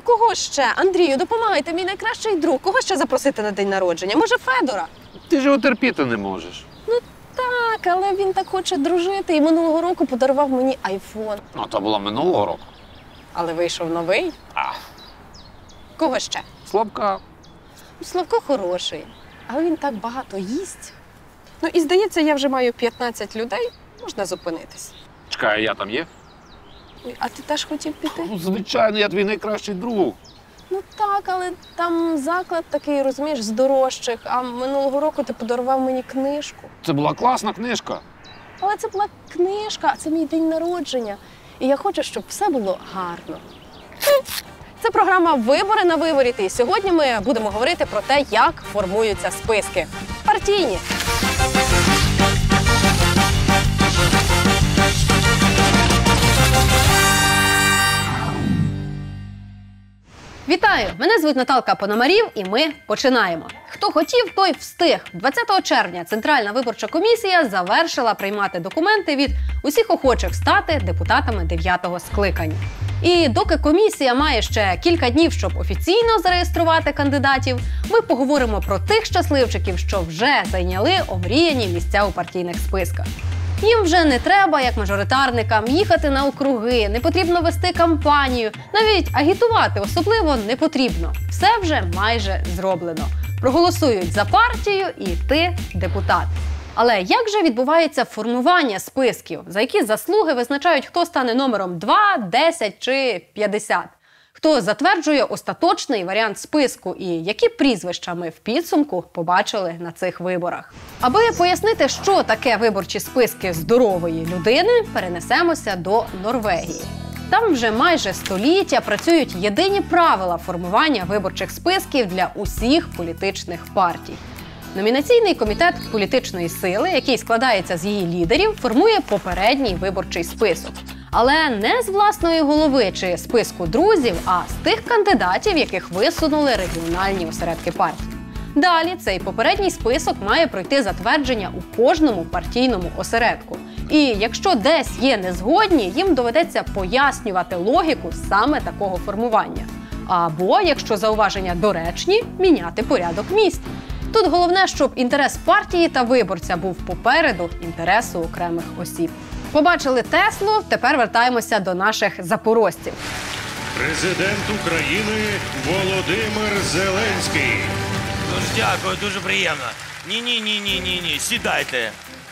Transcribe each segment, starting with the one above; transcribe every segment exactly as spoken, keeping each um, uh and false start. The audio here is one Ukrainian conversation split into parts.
кого ще? Андрію, допомагайте, мій найкращий друг. Кого ще запросити на день народження? Може, Федора? Ти ж його терпіти не можеш. Ну так, але він так хоче дружити і минулого року подарував мені айфон. Ну, то було минулого року. Але вийшов новий. А, Кого ще? Славка. Ну, Славко хороший, але він так багато їсть. Ну і здається, я вже маю п'ятнадцять людей, можна зупинитись. Чекай, я там є? Ой, а ти теж хотів піти? Ну, звичайно, я твій найкращий друг. Ну так, але там заклад такий, розумієш, з дорожчих, а минулого року ти подарував мені книжку. Це була класна книжка. Але це була книжка, а це мій день народження. І я хочу, щоб все було гарно. Це програма «Вибори на виворіт». І сьогодні ми будемо говорити про те, як формуються списки. Партійні. Вітаю! Мене звуть Наталка Пономарів і ми починаємо. Хто хотів, той встиг. двадцятого червня Центральна виборча комісія завершила приймати документи від усіх охочих стати депутатами дев'ятого скликання. І доки комісія має ще кілька днів, щоб офіційно зареєструвати кандидатів, ми поговоримо про тих щасливчиків, що вже зайняли омріяні місця у партійних списках. Їм вже не треба, як мажоритарникам, їхати на округи, не потрібно вести кампанію, навіть агітувати особливо не потрібно. Все вже майже зроблено. Проголосують за партію і ти депутат. Але як же відбувається формування списків? За які заслуги визначають, хто стане номером два, десять чи п'ятдесят? Хто затверджує остаточний варіант списку і які прізвища ми в підсумку побачили на цих виборах? Аби пояснити, що таке виборчі списки здорової людини, перенесемося до Норвегії. Там вже майже століття працюють єдині правила формування виборчих списків для усіх політичних партій. Номінаційний комітет політичної сили, який складається з її лідерів, формує попередній виборчий список. Але не з власної голови чи списку друзів, а з тих кандидатів, яких висунули регіональні осередки партії. Далі цей попередній список має пройти затвердження у кожному партійному осередку. І якщо десь є незгодні, їм доведеться пояснювати логіку саме такого формування. Або, якщо зауваження доречні, міняти порядок місць. Тут головне, щоб інтерес партії та виборця був попереду інтересу окремих осіб. Побачили Теслу, тепер вертаємося до наших запорожців. Президент України Володимир Зеленський. Дуже дякую, дуже приємно. Ні-ні-ні-ні-ні-ні, сідайте.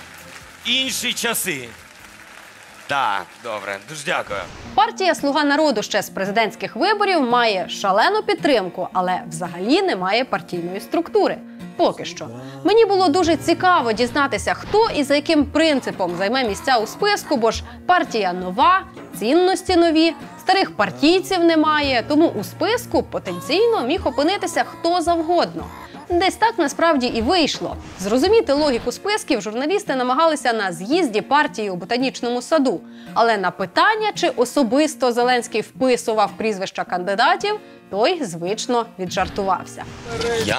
Інші часи. Так, добре, дуже дякую. Партія «Слуга народу» ще з президентських виборів має шалену підтримку, але взагалі не має партійної структури. Поки що. Мені було дуже цікаво дізнатися, хто і за яким принципом займе місця у списку, бо ж партія нова, цінності нові, старих партійців немає, тому у списку потенційно міг опинитися хто завгодно. Десь так насправді і вийшло. Зрозуміти логіку списків журналісти намагалися на з'їзді партії у Ботанічному саду. Але на питання, чи особисто Зеленський вписував прізвища кандидатів, той звично віджартувався. Я?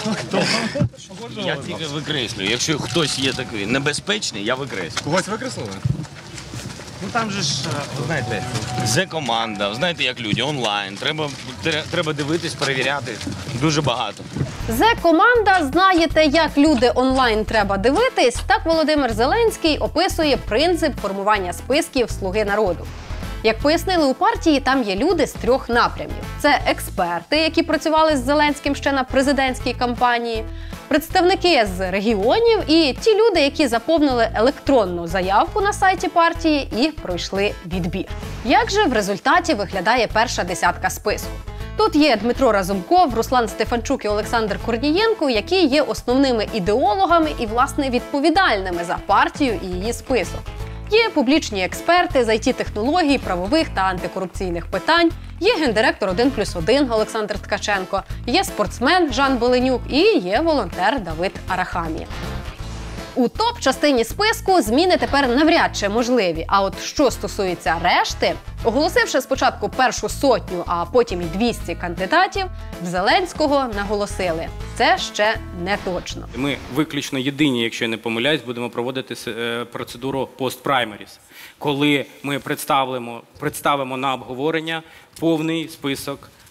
Я тільки викреслюю. Якщо хтось є такий небезпечний, я викреслюю. Когось викреслили? Ну там же ж, знаєте, Зе-команда, знаєте, як люди, онлайн. Треба, треба дивитись, перевіряти. Дуже багато. Зе-команда, знаєте, як люди онлайн треба дивитись, так Володимир Зеленський описує принцип формування списків «Слуги народу». Як пояснили у партії, там є люди з трьох напрямів. Це експерти, які працювали з Зеленським ще на президентській кампанії, представники з регіонів і ті люди, які заповнили електронну заявку на сайті партії і пройшли відбір. Як же в результаті виглядає перша десятка списку? Тут є Дмитро Разумков, Руслан Стефанчук і Олександр Корнієнко, які є основними ідеологами і, власне, відповідальними за партію і її список. Є публічні експерти з ай ті-технологій, правових та антикорупційних питань, є гендиректор один плюс один Олександр Ткаченко, є спортсмен Жан Беленюк і є волонтер Давид Арахамія. У топ-частині списку зміни тепер навряд чи можливі. А от що стосується решти, оголосивши спочатку першу сотню, а потім і двісті кандидатів, в Зеленського наголосили – це ще не точно. Ми виключно єдині, якщо я не помиляюсь, будемо проводити процедуру пост-праймеріс, коли ми представимо, представимо на обговорення повний список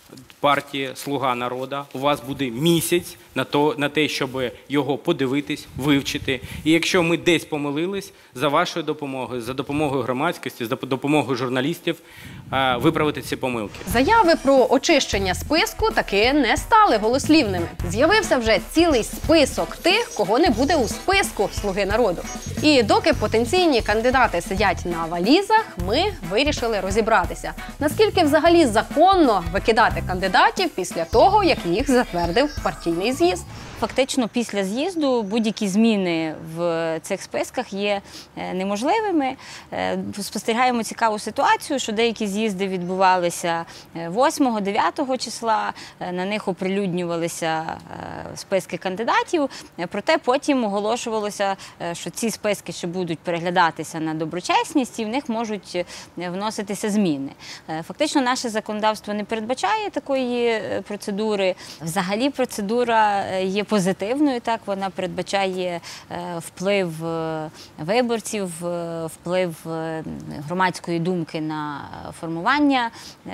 партії «Слуга народу». У вас буде місяць на, то, на те, щоб його подивитись, вивчити. І якщо ми десь помилились, за вашою допомогою, за допомогою громадськості, за допомогою журналістів, виправити ці помилки. Заяви про очищення списку таки не стали голослівними. З'явився вже цілий список тих, кого не буде у списку «Слуги народу». І доки потенційні кандидати сидять на валізах, ми вирішили розібратися, наскільки взагалі законно викидати кандидатів після того, як їх затвердив партійний з'їзд. Фактично, після з'їзду будь-які зміни в цих списках є неможливими. Спостерігаємо цікаву ситуацію, що деякі з'їзди відбувалися восьмого-дев'ятого числа, на них оприлюднювалися списки кандидатів, проте потім оголошувалося, що ці списки ще будуть переглядатися на доброчесність і в них можуть вноситися зміни. Фактично, наше законодавство не передбачає такої процедури. Взагалі, процедура є позитивною, так, вона передбачає вплив виборців, вплив громадської думки на формування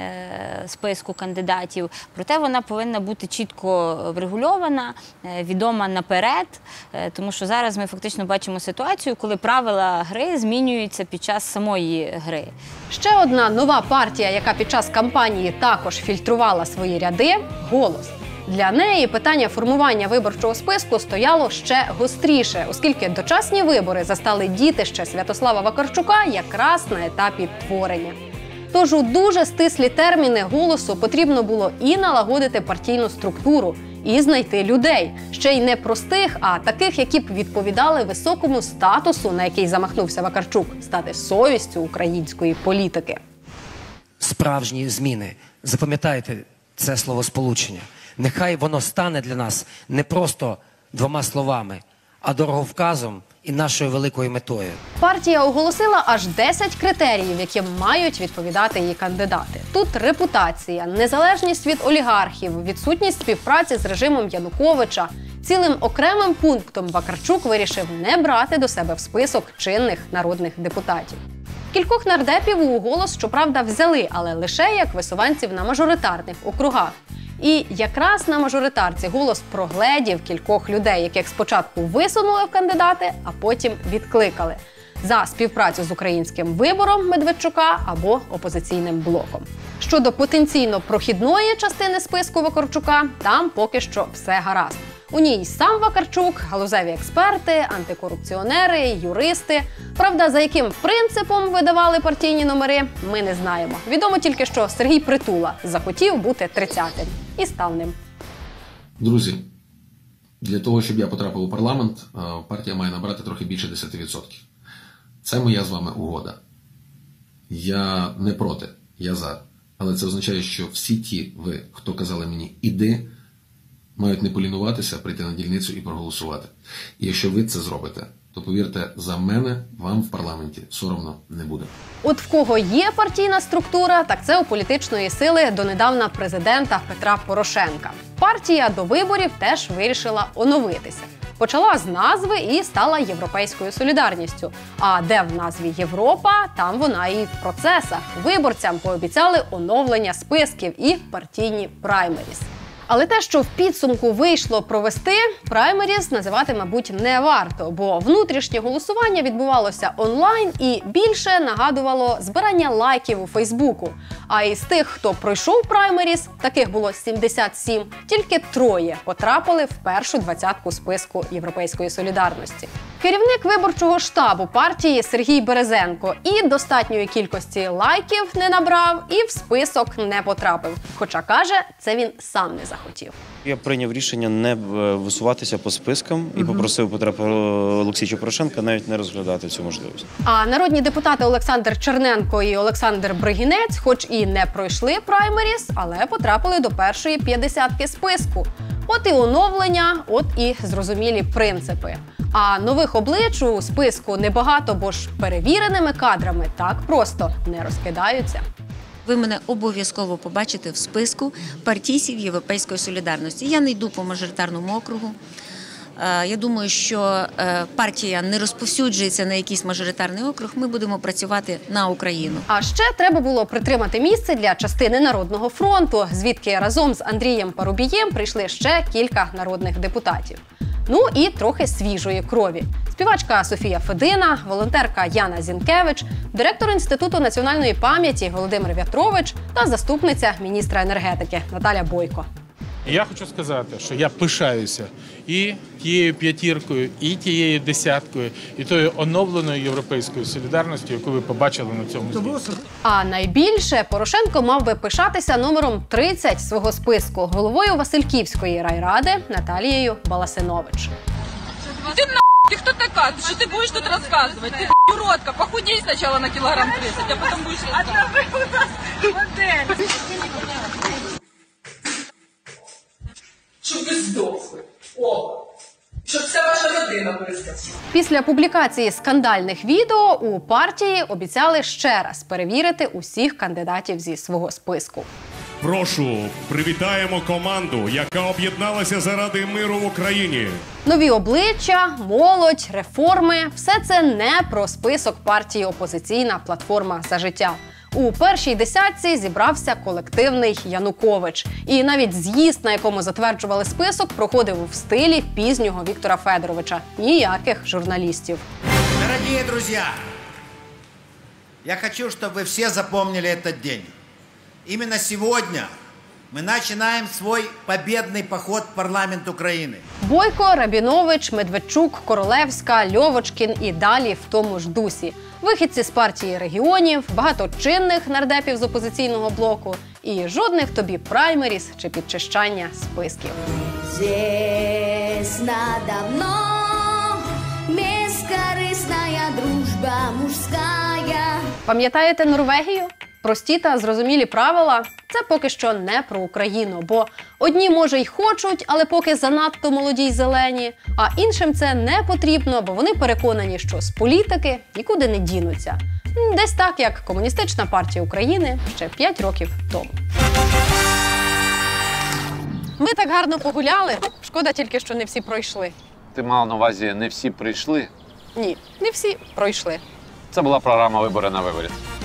списку кандидатів. Проте вона повинна бути чітко врегульована, відома наперед, тому що зараз ми фактично бачимо ситуацію, коли правила гри змінюються під час самої гри. Ще одна нова партія, яка під час кампанії також фільтрувала свої ряди – «Голос». Для неї питання формування виборчого списку стояло ще гостріше, оскільки дочасні вибори застали дітище Святослава Вакарчука якраз на етапі творення. Тож у дуже стислі терміни «Голосу» потрібно було і налагодити партійну структуру, і знайти людей. Ще й не простих, а таких, які б відповідали високому статусу, на який замахнувся Вакарчук – стати совістю української політики. Справжні зміни. Запам'ятайте це словосполучення. Нехай воно стане для нас не просто двома словами, а дороговказом і нашою великою метою. Партія оголосила аж десять критеріїв, яким мають відповідати її кандидати. Тут репутація, незалежність від олігархів, відсутність співпраці з режимом Януковича. Цілим окремим пунктом Вакарчук вирішив не брати до себе в список чинних народних депутатів. Кількох нардепів у «Голос», щоправда, взяли, але лише як висуванців на мажоритарних округах. І якраз на мажоритарці «Голос» прогледів кількох людей, яких спочатку висунули в кандидати, а потім відкликали за співпрацю з українським вибором Медведчука або опозиційним блоком. Щодо потенційно прохідної частини списку Вакарчука, там поки що все гаразд. У ній сам Вакарчук, галузеві експерти, антикорупціонери, юристи. Правда, за яким принципом видавали партійні номери, ми не знаємо. Відомо тільки, що Сергій Притула захотів бути тридцятим і став ним. Друзі, для того, щоб я потрапив у парламент, партія має набрати трохи більше десяти відсотків. Це моя з вами угода. Я не проти, я за. Але це означає, що всі ті ви, хто казали мені «іди», мають не полінуватися, прийти на дільницю і проголосувати. І якщо ви це зробите, то, повірте, за мене вам в парламенті соромно не буде. От в кого є партійна структура, так це у політичної сили донедавна президента Петра Порошенка. Партія до виборів теж вирішила оновитися. Почала з назви і стала «Європейською солідарністю». А де в назві «Європа», там вона і в процесах. Виборцям пообіцяли оновлення списків і партійні праймеріс. Але те, що в підсумку вийшло провести, праймеріс називати, мабуть, не варто, бо внутрішнє голосування відбувалося онлайн і більше нагадувало збирання лайків у Фейсбуку. А із тих, хто пройшов праймеріс, таких було сімдесят сім, тільки троє потрапили в першу двадцятку списку «Європейської солідарності». Керівник виборчого штабу партії Сергій Березенко і достатньої кількості лайків не набрав, і в список не потрапив. Хоча, каже, це він сам не захотів. Я прийняв рішення не висуватися по спискам і попросив Петра Олексійовича Порошенка навіть не розглядати цю можливість. А народні депутати Олександр Черненко і Олександр Бригінець, хоч і не пройшли праймеріс, але потрапили до першої п'ятдесятки списку. От і оновлення, от і зрозумілі принципи. А нових облич у списку небагато, бо ж перевіреними кадрами так просто не розкидаються. Ви мене обов'язково побачите в списку партійців Європейської солідарності. Я не йду по мажоритарному округу. Е, Я думаю, що е, партія не розповсюджується на якийсь мажоритарний округ. Ми будемо працювати на Україну. А ще треба було притримати місце для частини Народного фронту, звідки разом з Андрієм Парубієм прийшли ще кілька народних депутатів. Ну і трохи свіжої крові. Співачка Софія Федина, волонтерка Яна Зінкевич, директор Інституту національної пам'яті Володимир В'ятрович та заступниця міністра енергетики Наталя Бойко. Я хочу сказати, що я пишаюся і тією п'ятіркою, і тією десяткою, і тою оновленою європейською солідарністю, яку ви побачили на цьому звіті. А найбільше Порошенко мав би пишатися номером тридцять свого списку – головою Васильківської райради Наталією Баласинович. Ты на***, ты кто такая? Что ты будешь тут рассказывать? Ты уродка, похудей сначала на килограмм тридцать, а потом будешь рассказывать. Щоб ви здохли. О, щоб вся ваша родина бризкала. Після публікації скандальних відео у партії обіцяли ще раз перевірити усіх кандидатів зі свого списку. Прошу, привітаємо команду, яка об'єдналася заради миру в Україні. Нові обличчя, молодь, реформи – все це не про список партії «Опозиційна платформа за життя». У першій десятці зібрався колективний Янукович. І навіть з'їзд, на якому затверджували список, проходив в стилі пізнього Віктора Федоровича. Ніяких журналістів. Дорогие друзья, я хочу, чтобы вы все запомнили этот день. Именно сегодня мы начинаем свой победный поход в парламент Украины. Бойко, Рабінович, Медведчук, Королевська, Льовочкін і далі в тому ж дусі. Вихідці з партії регіонів, багато чинних нардепів з опозиційного блоку і жодних тобі праймеріс чи підчищання списків. Здесь надо мной бескорыстная дружба мужская. Пам'ятаєте Норвегію? Прості та зрозумілі правила – це поки що не про Україну, бо одні, може, й хочуть, але поки занадто молоді й зелені, а іншим це не потрібно, бо вони переконані, що з політики нікуди не дінуться. Десь так, як Комуністична партія України ще п'ять років тому. Ми так гарно погуляли, шкода тільки, що не всі пройшли. Ти мала на увазі, не всі прийшли? Ні, не всі пройшли. Це була програма «Вибори на виборі».